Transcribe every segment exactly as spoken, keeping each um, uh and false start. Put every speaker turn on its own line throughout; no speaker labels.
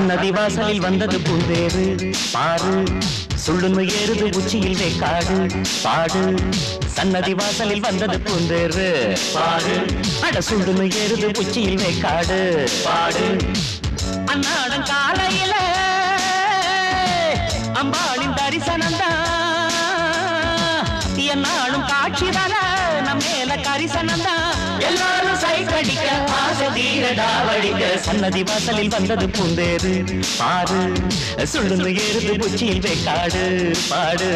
சன்னதி வாசலில் வந்தது பூந்தேரு பாரு சுள்ளுன்னு ஏறுது உச்சியில் வேக்காடு பாடு சன்னதி வாசலில் வந்தது பூந்தேரு பாரு அட சுள்ளுன்னு ஏறுது உச்சியில் வேக்காடு பாடு அன்னாடம் காலையில அம்பாளின் தரிசனம்தான் என்னாலும் காட்சிதான நம்ம மேல கரிசனம்தான் எல்லாரும் சைக்கடிக்க ஆசை தீரடா வடிக்க சன்னதி வாசலில் வந்தது பூந்தேரு பாரு சுள்ளுன்னு ஏறுது உச்சியில் வேக்காடு பாடு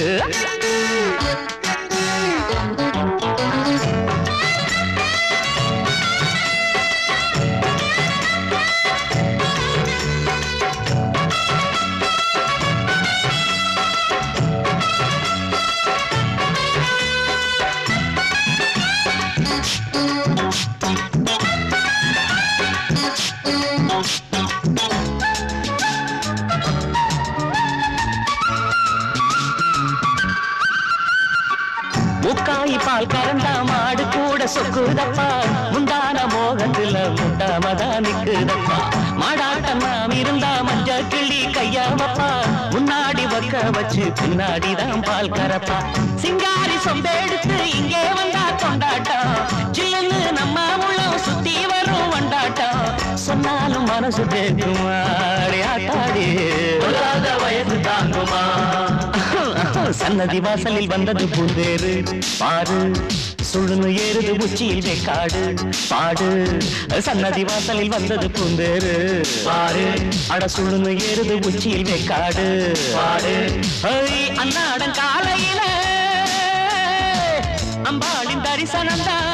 முக்காய் பால் கறந்தா மாடு கூட சொக்குதப்பா முந்தான மோகத்துல முட்டாமதா நிக்குதப்பா மாடாட்டம் நாம் இருந்தா மஞ்ச கிள்ளி கையாவப்பா முன்னாடி வக்க வச்சு பின்னாடிதான் பால் கறப்பா சிங்காரி சொம்பெடுத்து இங்கே வந்தா கொண்டாட்டம் சில்லுன்னு நம்ம முள்ளம் சுத்தி வரும் வண்டாட்டம் சொன்னாலும் மனசு கேட்குமா ஆட்டாடி வயசு தாங்குமா சன்னதி வாசலில் வந்தது பூந்தேரு பாரு சுள்ளுன்னு ஏறுது உச்சியில் வேக்காடு பாடு சன்னதி வாசலில் வந்தது பூந்தேரு பாரு அட சுள்ளுன்னு ஏறுது உச்சியில் வேக்காடு பாடு அன்னாடம் காலையில அம்பாளின் தரிசனம்தான்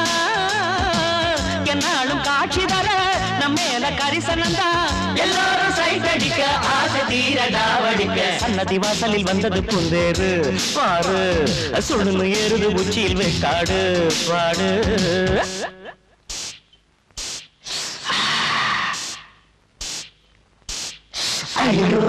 என்னாலும் காட்சி தர நம்ம மேல கரிசனம்தான் எல்லாரும் சைட்டடிக்க ஆசை தீரடா வடிக்க சன்னதி வாசலில் வந்தது பூந்தேரு பாரு சுள்ளுன்னு ஏறுது உச்சியில் வேக்காடு பாடு ஐயோ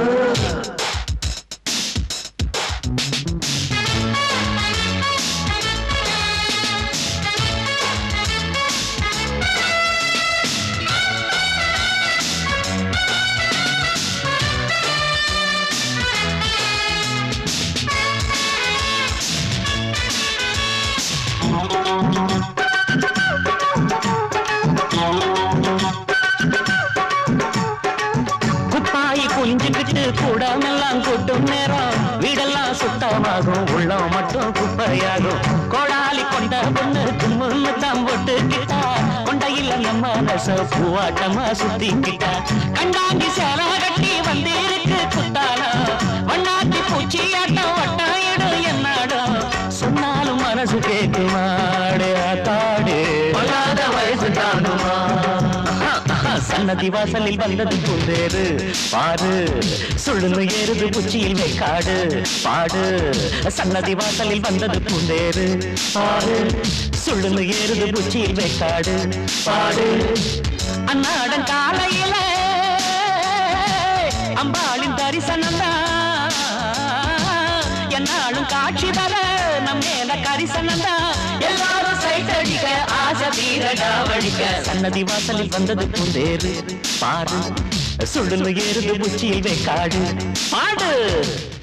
குப்பாயி புளிஞ்சுக்கிட்டு கூடமெல்லாம் கூட்டும் நேரம் வீடெல்லாம் சுத்தமாகும் உள்ளம் மட்டும் குப்பையாகும் கோடாலி கொண்ட பொண்ணு கும்முன்னு தான் போட்டுக்கிட்டா கொண்டையில் நம்ம ரச பூவாட்டமா சுத்திக்கிட்டா கண்டாங்கி சேலை கட்டி வந்திருக்கு குத்தானா வண்ணாத்தி பூச்சி ஆட்டம் வட்டம் இடும் என்னாடும் சொன்னாலும் மனசு கேட்குமாடு ஆத்தாடு வயசு தாண்டுமா சன்னதி வாசலில் வந்தது பூந்தேரு பாரு சுள்ளுன்னு ஏறுது உச்சியில் வேக்காடு பாடு சன்னதி வாசலில் வந்தது பூந்தேரு பாரு சுள்ளுன்னு ஏறுது உச்சியில் வேக்காடு பாடு அன்னாடம் காலையில அம்பாளின் தரிசனம்தான் என்னாலும் காட்சி தர நம்ம மேல கரிசனம்தான் எல்லாரும் சைட்டடிக்க ஆசை தீரடா வடிக்க சன்னதி வாசலில் வந்தது பூந்தேரு பாரு சுள்ளுன்னு ஏறுது உச்சியில் வேக்காடு பாடு